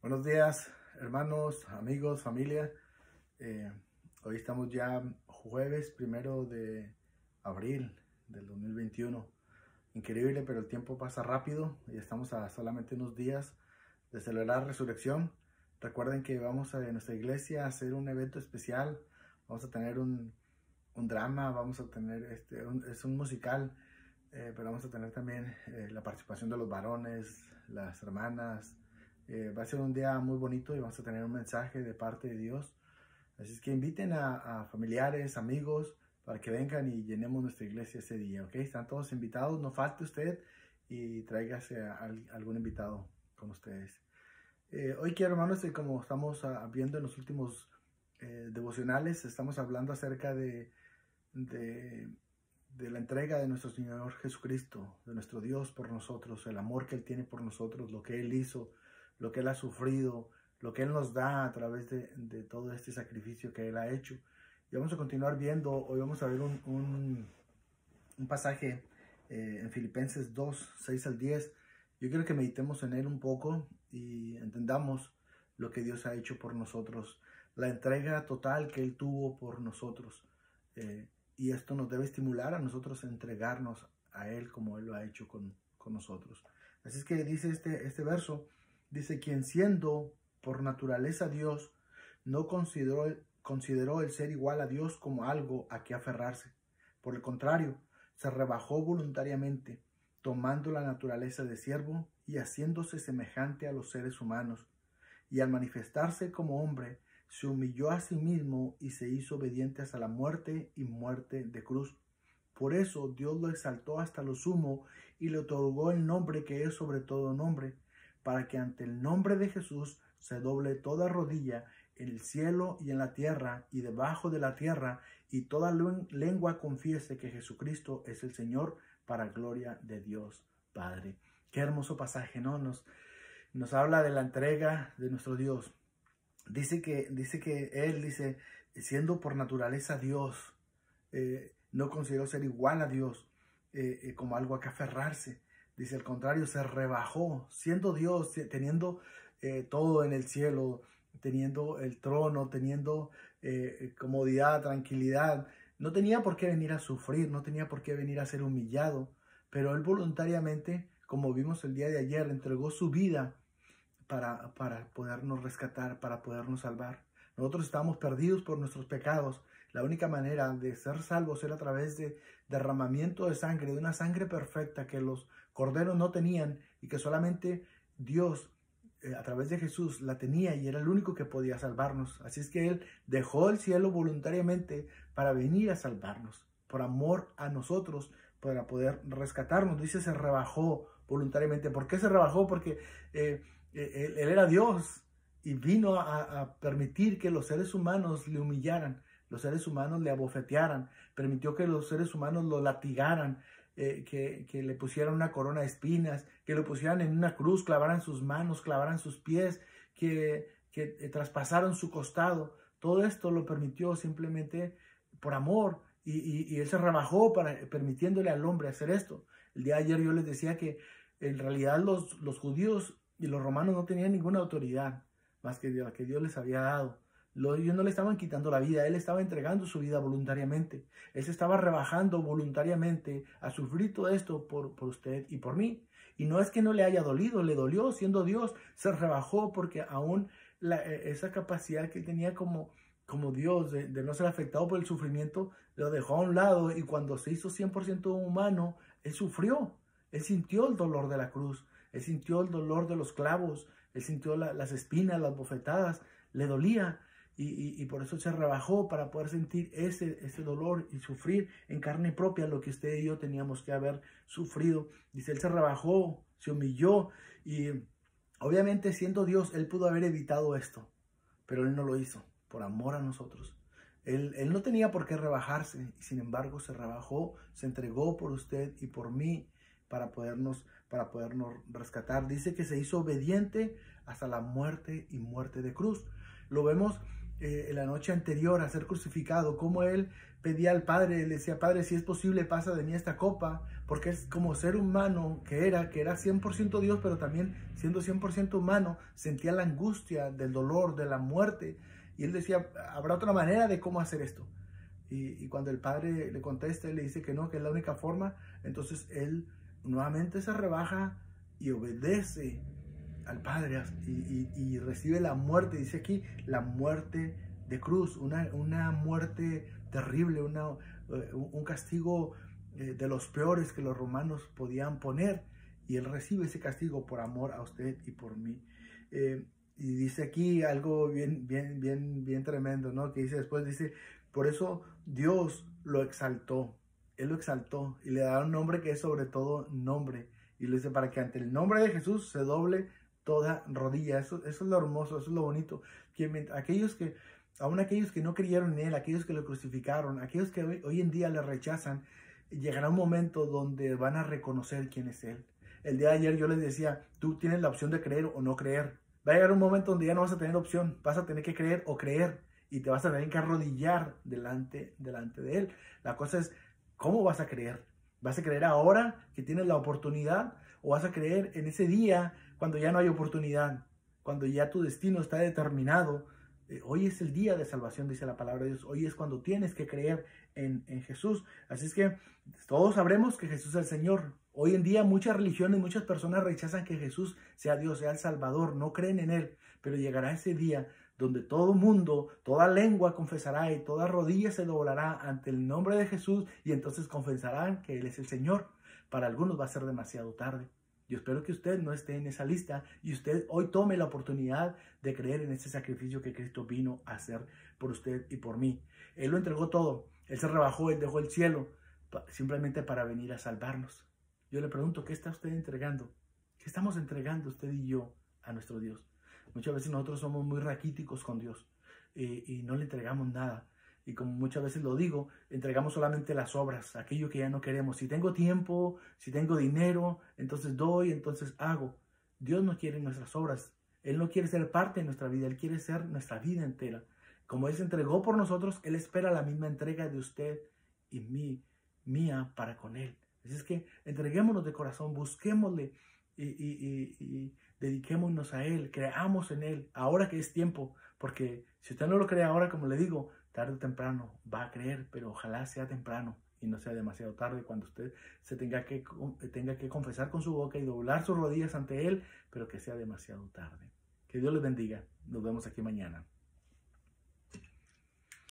Buenos días, hermanos, amigos, familia. Hoy estamos ya jueves 1 de abril del 2021. Increíble, pero el tiempo pasa rápido y estamos a solamente unos días de celebrar Resurrección. Recuerden que vamos a nuestra iglesia a hacer un evento especial. Vamos a tener un drama, vamos a tener es un musical, pero vamos a tener también la participación de los varones, las hermanas. Va a ser un día muy bonito y vamos a tener un mensaje de parte de Dios. Así es que inviten a familiares, amigos, para que vengan y llenemos nuestra iglesia ese día, ¿ok? Están todos invitados, no falte usted y tráigase a algún invitado con ustedes. Hoy quiero, hermanos, como estamos viendo en los últimos devocionales, estamos hablando acerca de la entrega de nuestro Señor Jesucristo, de nuestro Dios por nosotros, el amor que Él tiene por nosotros, lo que Él hizo, lo que Él ha sufrido, lo que Él nos da a través de todo este sacrificio que Él ha hecho. Y vamos a continuar viendo. Hoy vamos a ver un pasaje en Filipenses 2, 6 al 10. Yo quiero que meditemos en él un poco y entendamos lo que Dios ha hecho por nosotros, la entrega total que Él tuvo por nosotros. Y esto nos debe estimular a nosotros a entregarnos a Él como Él lo ha hecho con nosotros. Así es que dice este verso, dice: quien siendo por naturaleza Dios, no consideró el ser igual a Dios como algo a que aferrarse. Por el contrario, se rebajó voluntariamente, tomando la naturaleza de siervo y haciéndose semejante a los seres humanos. Y al manifestarse como hombre, se humilló a sí mismo y se hizo obediente hasta la muerte y muerte de cruz. Por eso Dios lo exaltó hasta lo sumo y le otorgó el nombre que es sobre todo nombre, para que ante el nombre de Jesús se doble toda rodilla en el cielo y en la tierra y debajo de la tierra, y toda lengua confiese que Jesucristo es el Señor, para gloria de Dios Padre. Qué hermoso pasaje, ¿no? Nos habla de la entrega de nuestro Dios. Dice que Él, siendo por naturaleza Dios, no consideró ser igual a Dios como algo a que aferrarse. Dice, al contrario, se rebajó, siendo Dios, teniendo todo en el cielo, teniendo el trono, teniendo comodidad, tranquilidad. No tenía por qué venir a sufrir, no tenía por qué venir a ser humillado, pero Él voluntariamente, como vimos el día de ayer, entregó su vida para podernos rescatar, para podernos salvar. Nosotros estábamos perdidos por nuestros pecados. La única manera de ser salvos era a través de derramamiento de sangre, de una sangre perfecta que los corderos no tenían y que solamente Dios a través de Jesús la tenía, y era el único que podía salvarnos. Así es que Él dejó el cielo voluntariamente para venir a salvarnos, por amor a nosotros, para poder rescatarnos. Dice, se rebajó voluntariamente. ¿Por qué se rebajó? Porque él era Dios y vino a permitir que los seres humanos le humillaran, los seres humanos le abofetearan, permitió que los seres humanos lo latigaran, que le pusieran una corona de espinas, que lo pusieran en una cruz, clavaran sus manos, clavaran sus pies, que traspasaron su costado. Todo esto lo permitió simplemente por amor, y Él se rebajó permitiéndole al hombre hacer esto. El día de ayer yo les decía que en realidad los judíos y los romanos no tenían ninguna autoridad más que la que Dios les había dado. Ellos no le estaban quitando la vida, Él estaba entregando su vida voluntariamente. Él se estaba rebajando voluntariamente a sufrir todo esto por usted y por mí. Y no es que no le haya dolido, le dolió siendo Dios. Se rebajó porque aún esa capacidad que tenía como Dios de no ser afectado por el sufrimiento, lo dejó a un lado, y cuando se hizo 100% humano, Él sufrió. Él sintió el dolor de la cruz, Él sintió el dolor de los clavos, Él sintió las espinas, las bofetadas, le dolía. Y por eso se rebajó, para poder sentir ese dolor y sufrir en carne propia lo que usted y yo teníamos que haber sufrido. Dice, Él se rebajó, se humilló, y obviamente siendo Dios, Él pudo haber evitado esto, pero Él no lo hizo, por amor a nosotros. Él no tenía por qué rebajarse, y sin embargo se rebajó, se entregó por usted y por mí, para podernos rescatar. Dice que se hizo obediente hasta la muerte y muerte de cruz. Lo vemos en la noche anterior a ser crucificado, cómo él pedía al Padre, le decía, Padre, si es posible, pasa de mí esta copa, porque es como ser humano que era 100% Dios, pero también siendo 100% humano, sentía la angustia del dolor, de la muerte, y él decía, ¿habrá otra manera de cómo hacer esto? Y cuando el Padre le contesta y le dice que no, que es la única forma, entonces él nuevamente se rebaja y obedece al Padre y recibe la muerte. Dice aquí, la muerte de cruz, una muerte terrible, un castigo de los peores que los romanos podían poner. Y él recibe ese castigo por amor a usted y por mí. Y dice aquí algo bien tremendo, ¿no? Que dice después, dice, por eso Dios lo exaltó. Él lo exaltó y le da un nombre que es sobre todo nombre. Y le dice, para que ante el nombre de Jesús se doble toda rodilla. Eso es lo hermoso, eso es lo bonito. Que aún aquellos que no creyeron en Él, aquellos que lo crucificaron, aquellos que hoy en día le rechazan, llegará un momento donde van a reconocer quién es Él. El día de ayer yo les decía, tú tienes la opción de creer o no creer. Va a llegar un momento donde ya no vas a tener opción, vas a tener que creer o creer y te vas a tener que arrodillar delante de Él. La cosa es, ¿cómo vas a creer? ¿Vas a creer ahora que tienes la oportunidad o vas a creer en ese día cuando ya no hay oportunidad, cuando ya tu destino está determinado? Hoy es el día de salvación, dice la palabra de Dios. Hoy es cuando tienes que creer en Jesús. Así es que todos sabremos que Jesús es el Señor. Hoy en día muchas religiones, muchas personas rechazan que Jesús sea Dios, sea el Salvador, no creen en Él. Pero llegará ese día donde todo mundo, toda lengua confesará y toda rodilla se doblará ante el nombre de Jesús y entonces confesarán que Él es el Señor. Para algunos va a ser demasiado tarde. Yo espero que usted no esté en esa lista y usted hoy tome la oportunidad de creer en ese sacrificio que Cristo vino a hacer por usted y por mí. Él lo entregó todo. Él se rebajó, Él dejó el cielo simplemente para venir a salvarnos. Yo le pregunto, ¿qué está usted entregando? ¿Qué estamos entregando usted y yo a nuestro Dios? Muchas veces nosotros somos muy raquíticos con Dios y no le entregamos nada. Y como muchas veces lo digo, entregamos solamente las obras, aquello que ya no queremos. Si tengo tiempo, si tengo dinero, entonces doy, entonces hago. Dios no quiere nuestras obras. Él no quiere ser parte de nuestra vida, Él quiere ser nuestra vida entera. Como Él se entregó por nosotros, Él espera la misma entrega de usted y mía para con Él. Así es que entreguémonos de corazón, busquémosle y dediquémonos a Él, creamos en Él, ahora que es tiempo, porque si usted no lo cree ahora, como le digo, tarde o temprano va a creer, pero ojalá sea temprano y no sea demasiado tarde cuando usted se tenga que confesar con su boca y doblar sus rodillas ante Él, pero que sea demasiado tarde. Que Dios les bendiga. Nos vemos aquí mañana.